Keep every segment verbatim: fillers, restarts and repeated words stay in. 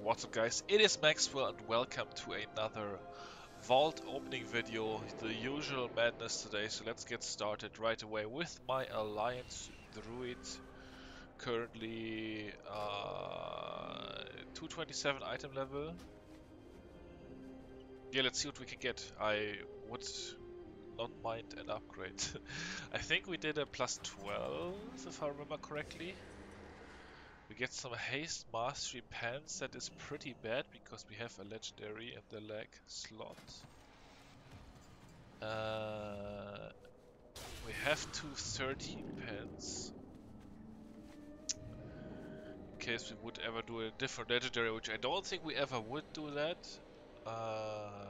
What's up, guys? It is Maxwell and welcome to another vault opening video. The usual madness today, so let's get started right away with my Alliance Druid. Currently uh, two twenty-seven item level. Yeah, let's see what we can get. I would not mind an upgrade. I think we did a plus twelve, if I remember correctly. We get some haste mastery pants. That is pretty bad because we have a legendary in the leg slot. Uh, we have two thirteen pants. In case we would ever do a different legendary, which I don't think we ever would do that. Uh,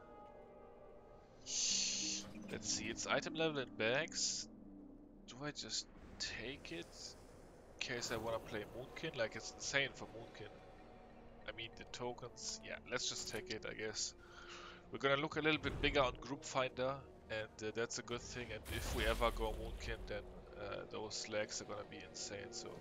let's see, it's item level in bags. Do I just take it? In case I want to play Moonkin, like it's insane for Moonkin. I mean, the tokens, yeah, let's just take it, I guess. We're gonna look a little bit bigger on Group Finder, and uh, that's a good thing. And if we ever go Moonkin, then uh, those legs are gonna be insane. So,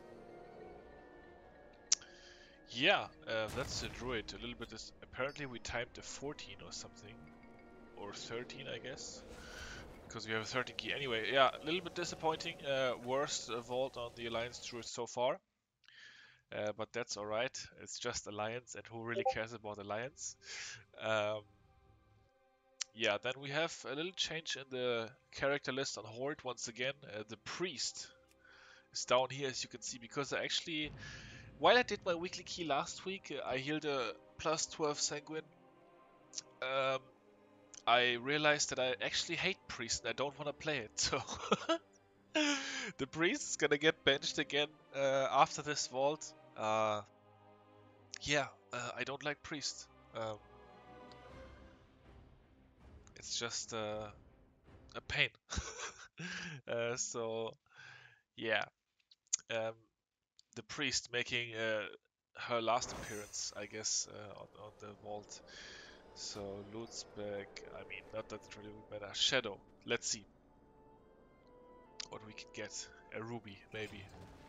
yeah, uh, that's the Druid. A little bit is apparently we timed a fourteen or something, or thirteen, I guess, because we have a thirteen key. Anyway, yeah, a little bit disappointing. Uh, worst uh, vault on the Alliance Druid so far. Uh, but that's alright. It's just Alliance, and who really cares about Alliance? Um, yeah, then we have a little change in the character list on Horde once again. Uh, the Priest is down here, as you can see, because I actually, while I did my weekly key last week, uh, I healed a plus twelve Sanguine. Um, I realized that I actually hate Priest and I don't want to play it, so the Priest is gonna get benched again uh, after this vault. Uh, yeah, uh, I don't like Priest. Um, it's just uh, a pain. uh, so yeah, um, the Priest making uh, her last appearance, I guess, uh, on, on the vault. So Lutzbeck, I mean, not that it really would matter. Shadow, let's see what we can get. A ruby, maybe.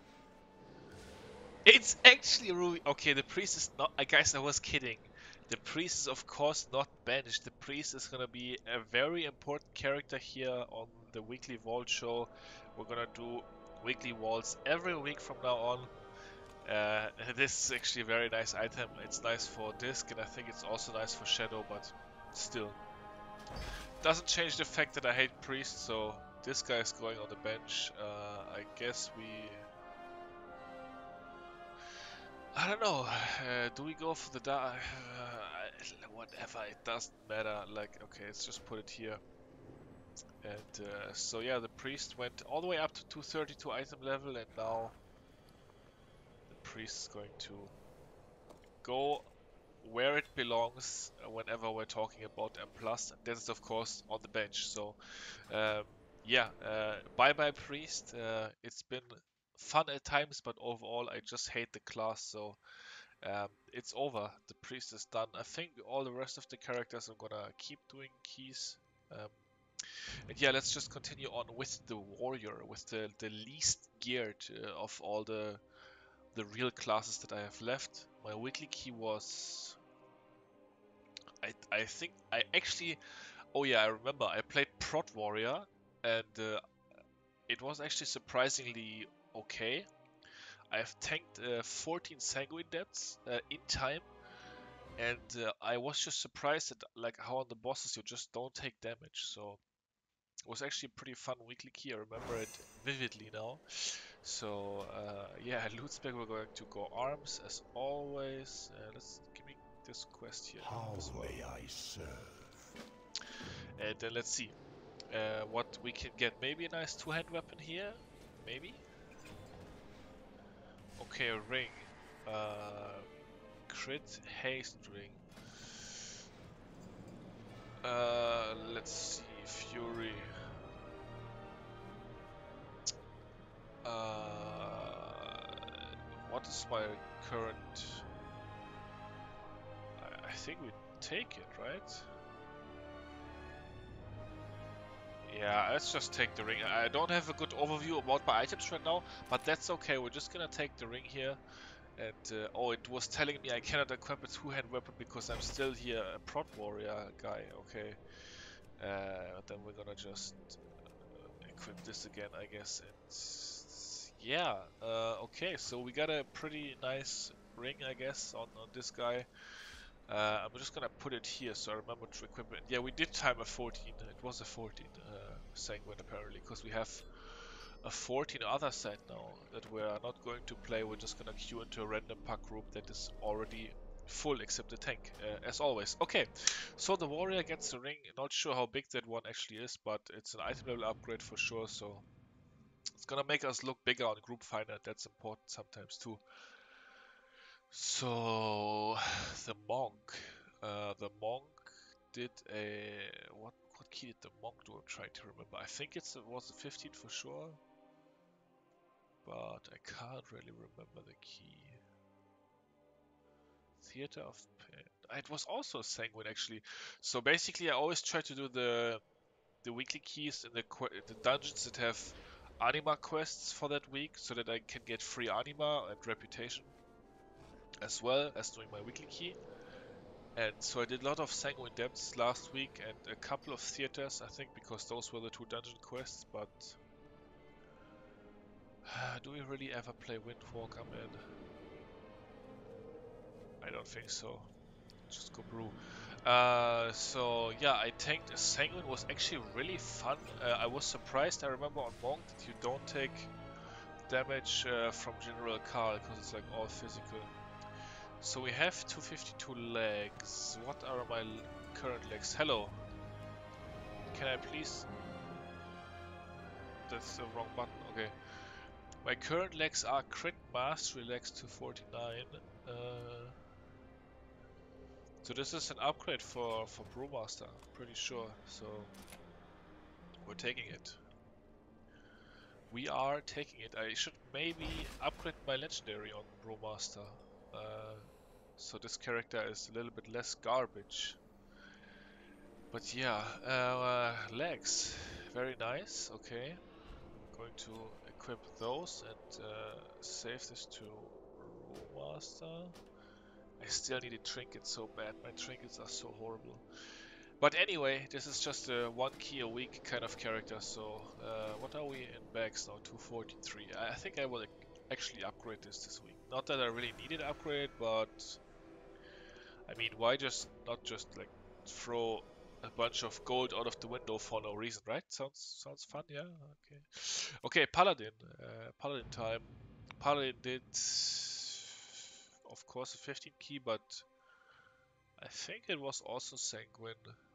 It's actually a ruby. Okay, the Priest is not. I guess I was kidding. The Priest is of course not banished. The Priest is gonna be a very important character here on the weekly vault show. We're gonna do weekly vaults every week from now on. Uh, this is actually a very nice item. It's nice for Disc, and I think it's also nice for Shadow, but still. Doesn't change the fact that I hate Priest, so this guy is going on the bench. Uh, I guess we... I don't know. Uh, do we go for the dark? Uh, whatever, it doesn't matter. Like, okay, let's just put it here. And uh, so yeah, the Priest went all the way up to two thirty-two item level, and now the Priest is going to go where it belongs whenever we're talking about M plus, and that is of course on the bench. So um, yeah, uh, bye bye Priest. Uh, it's been fun at times, but overall I just hate the class, so um, it's over. The Priest is done. I think all the rest of the characters I'm gonna keep doing keys. Um, and yeah, let's just continue on with the Warrior, with the, the least geared uh, of all the the real classes that I have left. My weekly key was... I, I think I actually... Oh yeah, I remember. I played Prot Warrior, and uh, it was actually surprisingly okay. I have tanked uh, fourteen Sanguine Depths uh, in time, and uh, I was just surprised at like how on the bosses you just don't take damage. So it was actually a pretty fun weekly key. I remember it vividly now. So uh, yeah, Lutzbeck, we're going to go arms as always. Uh, let's give me this quest here. How as well. may I serve? And then let's see uh, what we can get. Maybe a nice two-hand weapon here. Maybe. Okay, a ring. Uh, crit haste ring. Uh, let's see, Fury. Uh, what is my current? I, I think we take it, right? Yeah, let's just take the ring. I don't have a good overview about my items right now, but that's okay. We're just gonna take the ring here, And uh, oh, it was telling me I cannot equip a two-hand weapon because I'm still here a prot warrior guy. Okay, uh, then we're gonna just uh, equip this again, I guess. And yeah, uh, okay, so we got a pretty nice ring, I guess, on on this guy. Uh, I'm just gonna put it here so I remember to equip it. Yeah, we did time a fourteen. It was a fourteen uh, Sanguine apparently, because we have a fourteen other set now that we are not going to play. We're just gonna queue into a random pack group that is already full except the tank, uh, as always. Okay, so the warrior gets the ring. Not sure how big that one actually is, but it's an item level upgrade for sure. So it's gonna make us look bigger on Group Finder. That's important sometimes too. So the monk. Uh, the monk did a what? What key did the monk do? I'm trying to remember. I think it's it was a fifteen for sure, but I can't really remember the key. Theater of Pain. It was also Sanguine actually. So basically, I always try to do the the weekly keys in the the dungeons that have anima quests for that week, so that I can get free anima and reputation, as well as doing my weekly key. And so I did a lot of Sanguine Depths last week and a couple of theaters, I think, because those were the two dungeon quests, but do we really ever play Windwalker, man? I don't think so. Just go brew. Uh, so yeah, I tanked a Sanguine. Was actually really fun. Uh, I was surprised. I remember on Monk that you don't take damage uh, from General Carl because it's like all physical. So we have two fifty-two legs. What are my current legs? Hello. Can I please? That's the wrong button. Okay. My current legs are Crit Mastery legs to forty-nine. Uh, so this is an upgrade for for Brewmaster, pretty sure. So we're taking it. We are taking it. I should maybe upgrade my legendary on Brewmaster. Uh, so this character is a little bit less garbage. But yeah, uh, legs, very nice. Okay, going to equip those and uh, save this to Brewmaster. I still need a trinket so bad. My trinkets are so horrible. But anyway, this is just a one key a week kind of character. So uh, what are we in bags now? two forty-three. I think I will actually upgrade this this week. Not that I really needed an upgrade, but I mean, why just not just like throw a bunch of gold out of the window for no reason, right? Sounds sounds fun, yeah. Okay, okay. Paladin, uh, Paladin time. Paladin did, of course, a fifteen key, but I think it was also Sanguine.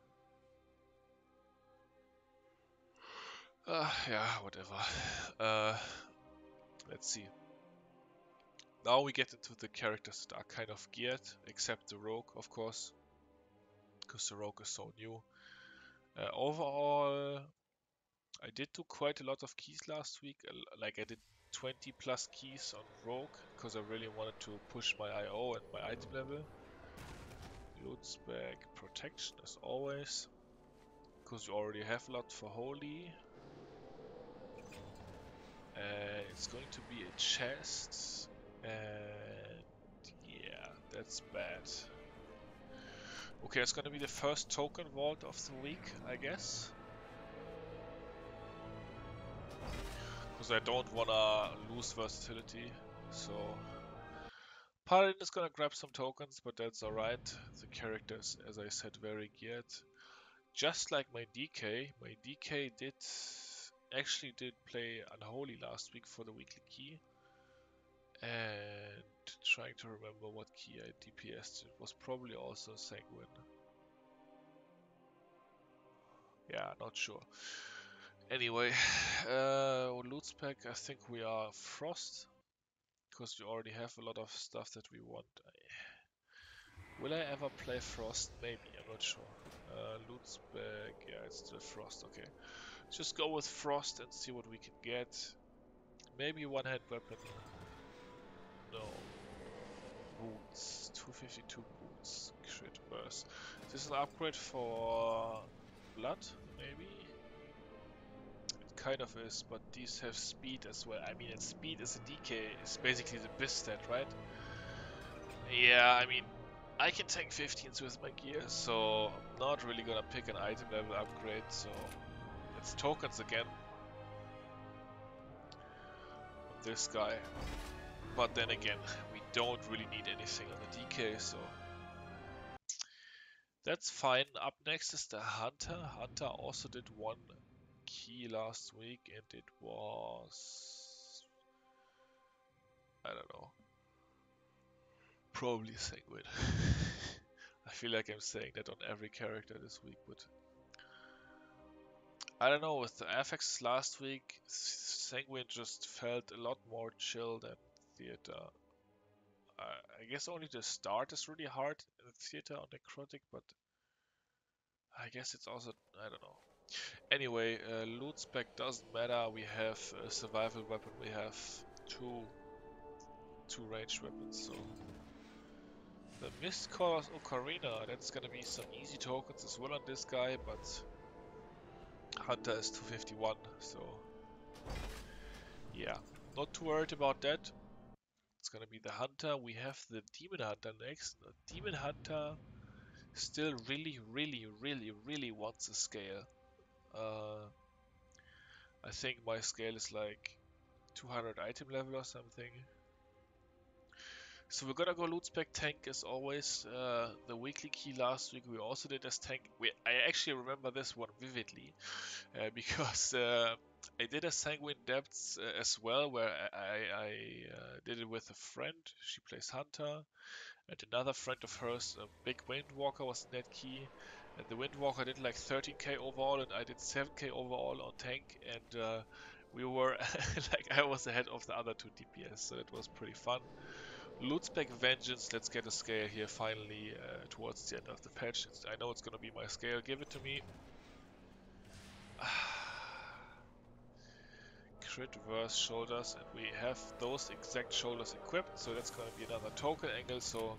Uh, yeah, whatever. Uh, let's see. Now we get into the characters that are kind of geared, except the rogue, of course, because the rogue is so new. Uh, overall, I did do quite a lot of keys last week. Like I did twenty plus keys on rogue, because I really wanted to push my I O and my item level. Loot spec, protection as always, because you already have a lot for holy. Uh, it's going to be a chest, and yeah, that's bad. Okay, it's gonna be the first token vault of the week, I guess. Because I don't wanna lose versatility, so Paladin is gonna grab some tokens, but that's alright. The character is, as I said, very geared. Just like my D K, my D K did actually did play Unholy last week for the weekly key. And trying to remember what key I D P S'd. It was probably also Sanguine. Yeah, not sure. Anyway, uh, loot spec, I think we are Frost. Because we already have a lot of stuff that we want. I... Will I ever play Frost? Maybe, I'm not sure. Uh, loot spec, yeah, it's still Frost, okay. Just go with Frost and see what we can get. Maybe one-hand weapon. No. Boots. two fifty-two boots. Crit burst. This is an upgrade for blood, maybe? It kind of is, but these have speed as well. I mean, and speed is a D K. It's basically the B I S stat, right? Yeah, I mean, I can tank fifteens with my gear, so I'm not really gonna pick an item level upgrade, so it's tokens again on this guy. But then again, we don't really need anything on the D K, so that's fine. Up next is the Hunter. Hunter also did one key last week, and it was... I don't know. Probably Sanguine. I feel like I'm saying that on every character this week, but I don't know, with the affixes last week, Sanguine just felt a lot more chill than Theater. Uh, I guess only the start is really hard in Theater on Necrotic, but I guess it's also, I don't know. Anyway, uh, loot spec doesn't matter. We have a survival weapon, we have two, two ranged weapons, so... The Mist Caller's Ocarina, that's gonna be some easy tokens as well on this guy, but Hunter is two fifty-one, so yeah, not too worried about that. It's gonna be the Hunter. We have the Demon Hunter next. The Demon Hunter still really, really, really, really wants a scale. Uh, I think my scale is like two hundred item level or something. So we're gonna go loot spec tank as always. Uh, the weekly key last week we also did as tank. We, I actually remember this one vividly uh, because uh, I did a Sanguine Depths uh, as well, where I, I, I uh, did it with a friend. She plays Hunter, and another friend of hers, a big Windwalker, was in that key. And the Windwalker did like thirteen K overall, and I did seven K overall on tank. And uh, we were like I was ahead of the other two D P S, so it was pretty fun. Loot spec Vengeance, let's get a scale here finally uh, towards the end of the patch. It's, I know it's gonna be my scale, give it to me. Crit verse shoulders, and we have those exact shoulders equipped, so that's gonna be another token angle. So,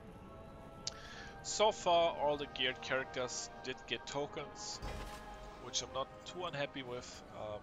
so far all the geared characters did get tokens, which I'm not too unhappy with. Um,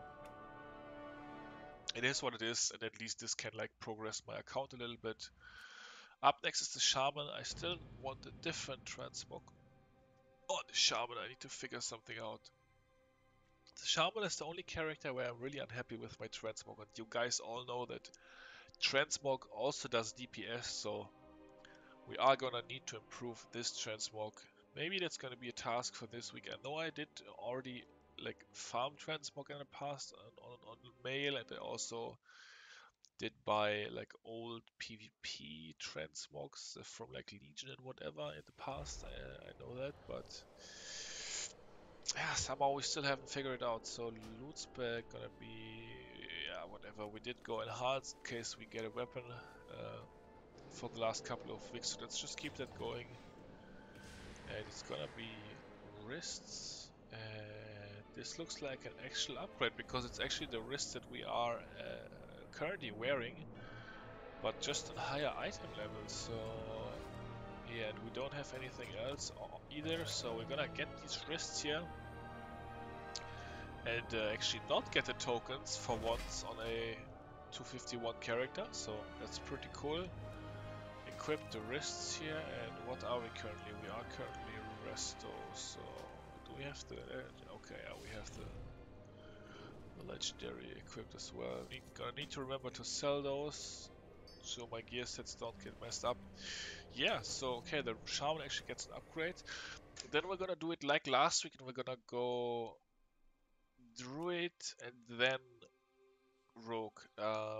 it is what it is, and at least this can like progress my account a little bit. Up next is the Shaman. I still want a different transmog. Oh, the Shaman, I need to figure something out. The Shaman is the only character where I'm really unhappy with my transmog, and you guys all know that transmog also does D P S, so we are gonna need to improve this transmog. Maybe that's gonna be a task for this week. I know I did already like farm transmog in the past on, on, on mail, and I also did buy like old PvP transmogs from like Legion and whatever in the past. I, I know that, but yeah, somehow we still haven't figured it out. So loot spec gonna be yeah, whatever. We did go enhanced in case we get a weapon uh, for the last couple of weeks. So let's just keep that going. And it's gonna be wrists. And this looks like an actual upgrade because it's actually the wrists that we are uh, currently wearing, but just on higher item levels. So yeah, and we don't have anything else either. So we're gonna get these wrists here. And uh, actually not get the tokens for once on a two fifty-one character, so that's pretty cool. Equip the wrists here, and what are we currently? We are currently resto, so do we have the... Uh, okay, yeah, we have the, the legendary equipped as well. We're gonna need to remember to sell those, so my gear sets don't get messed up. Yeah, so okay, the Shaman actually gets an upgrade. Then we're gonna do it like last week, and we're gonna go Druid and then Rogue. Um,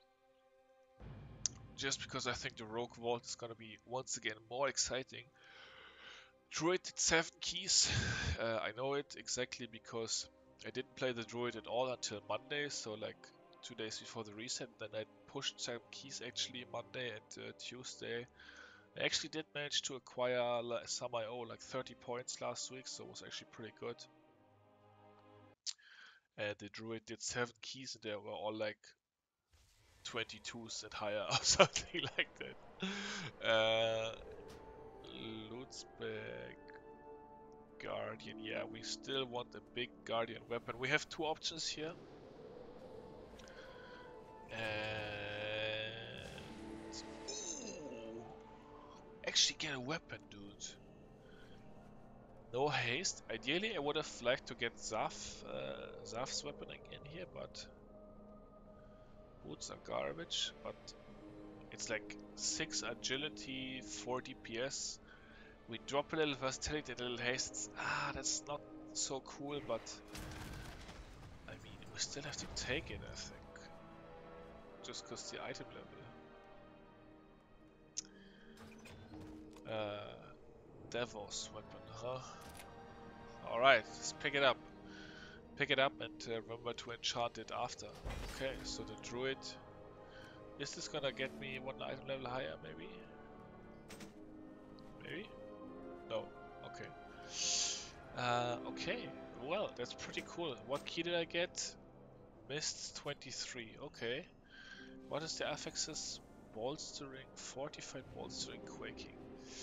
just because I think the Rogue Vault is gonna be once again more exciting. Druid did seven keys. Uh, I know it exactly because I didn't play the Druid at all until Monday, so like two days before the reset. Then I pushed seven keys actually Monday and uh, Tuesday. I actually did manage to acquire some I O, like thirty points last week, so it was actually pretty good. And the Druid did seven keys, and they were all like twenty-twos and higher or something like that. Uh, loot spec Guardian. Yeah, we still want a big Guardian weapon. We have two options here. And ooh, actually get a weapon, dude. No haste. Ideally, I would have liked to get Zaf, uh, Zaf's weapon in here, but boots are garbage. But it's like six agility, four D P S. We drop a little versatility, a little haste. It's, ah, that's not so cool, but I mean, we still have to take it, I think. Just because the item level. Uh, Devos weapon, huh? Alright, let's pick it up. Pick it up and uh, remember to enchant it after. Okay, so the druid. Is this gonna get me one item level higher, maybe? Maybe? No. Okay. Uh, okay. Well, that's pretty cool. What key did I get? Mists twenty-three. Okay. What is the affixes? Bolstering, fortified bolstering, quaking.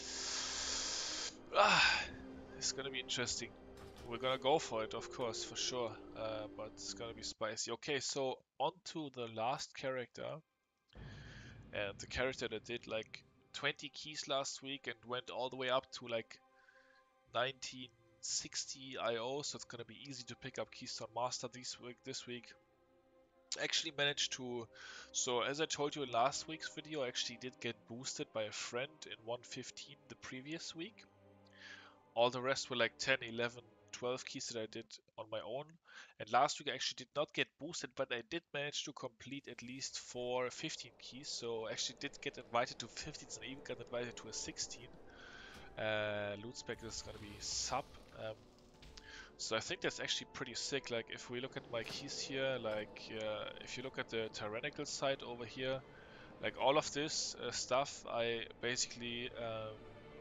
Ah, it's gonna be interesting. We're gonna go for it, of course, for sure. Uh, but it's gonna be spicy. Okay, so on to the last character. And the character that did like twenty keys last week and went all the way up to like nineteen sixty I O, so it's gonna be easy to pick up Keystone Master this week. This week, actually managed to. So as I told you in last week's video, I actually did get boosted by a friend in one fifteen the previous week. All the rest were like ten, eleven, twelve keys that I did on my own. And last week I actually did not get boosted, but I did manage to complete at least four fifteen keys. So I actually did get invited to fifteens and even got invited to a sixteen. Uh, loot spec is going to be sub. Um, so I think that's actually pretty sick. Like if we look at my keys here, like uh, if you look at the tyrannical side over here, like all of this uh, stuff I basically um,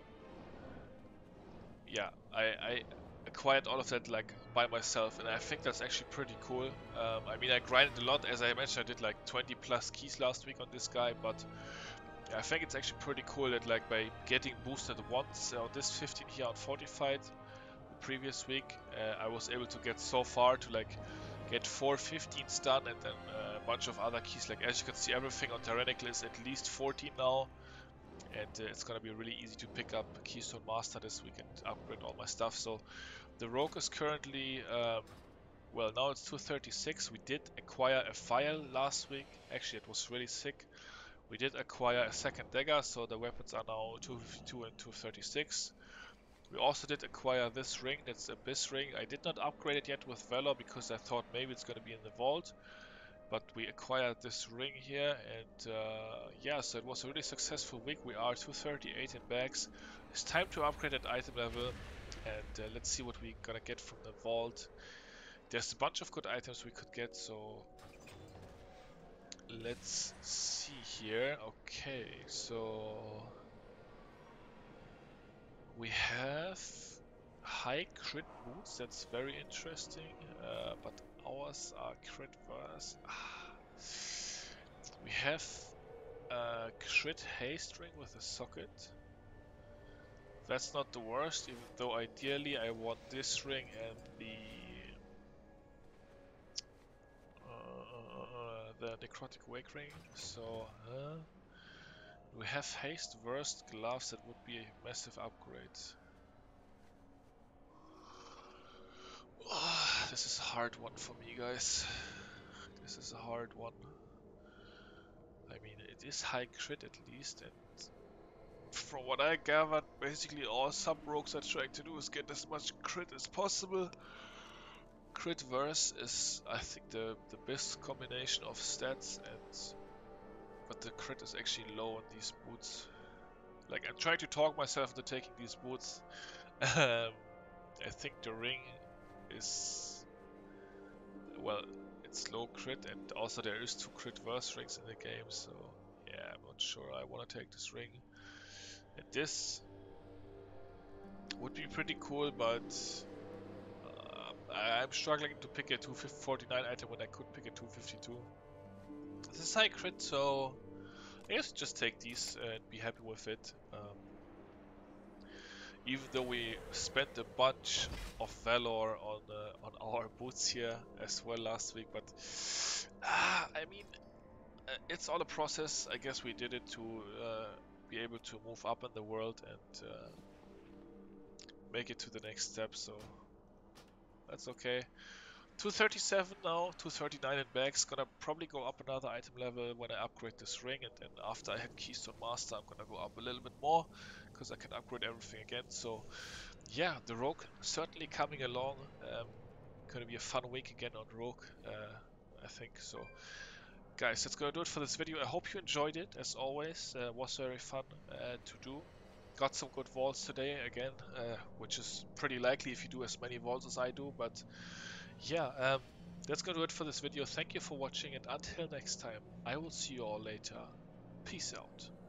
yeah, I, I acquired all of that like by myself, and I think that's actually pretty cool. Um, I mean, I grinded a lot, as I mentioned. I did like twenty plus keys last week on this guy, but yeah, I think it's actually pretty cool that like by getting boosted once on this fifteen here on fortified the previous week, uh, I was able to get so far to like get four fifteens done, and then uh, a bunch of other keys. Like as you can see, everything on tyrannical is at least fourteen now. And uh, it's gonna be really easy to pick up Keystone Master this week and upgrade all my stuff. So the Rogue is currently, um, well, now it's two thirty-six. We did acquire a file last week. Actually, it was really sick. We did acquire a second dagger, so the weapons are now two fifty-two and two thirty-six. We also did acquire this ring, that's Abyss ring. I did not upgrade it yet with Valor because I thought maybe it's gonna be in the vault. But we acquired this ring here, and uh, yeah, so it was a really successful week. We are two thirty-eight in bags. It's time to upgrade at item level, and uh, let's see what we're gonna get from the vault. There's a bunch of good items we could get, so let's see here. Okay, so we have high crit boots. That's very interesting, uh, but ours are crit verse. We have a crit haste ring with a socket. That's not the worst, even though ideally I want this ring and the uh, the necrotic wake ring. So uh, we have haste verse gloves. That would be a massive upgrade. Oh, this is a hard one for me, guys. This is a hard one. I mean, it is high crit at least, and from what I gathered, basically all sub-rogues are trying to do is get as much crit as possible. Crit verse is, I think, the, the best combination of stats, and but the crit is actually low on these boots. Like, I'm trying to talk myself into taking these boots. um, I think the ring is, well, it's low crit, and also there is two crit verse rings in the game, so yeah, I'm not sure I want to take this ring. And this would be pretty cool, but uh, I'm struggling to pick a two forty-nine item when I could pick a two fifty-two. This is high crit, so I guess just take these and be happy with it. Um, even though we spent a bunch of Valor on uh, on our boots here as well last week, but uh, I mean, uh, it's all a process. I guess we did it to uh, be able to move up in the world and uh, make it to the next step, so that's okay. two thirty-seven now, two thirty-nine in bags. Gonna probably go up another item level when I upgrade this ring, and then after I hit Keystone Master, I'm gonna go up a little bit more because I can upgrade everything again. So yeah, the Rogue certainly coming along. Um, gonna be a fun week again on Rogue, uh, I think. So guys, that's gonna do it for this video. I hope you enjoyed it. As always, uh, was very fun uh, to do. Got some good vaults today again, uh, which is pretty likely if you do as many vaults as I do, but yeah, um, that's gonna do it for this video. Thank you for watching, and until next time, I will see you all later. Peace out.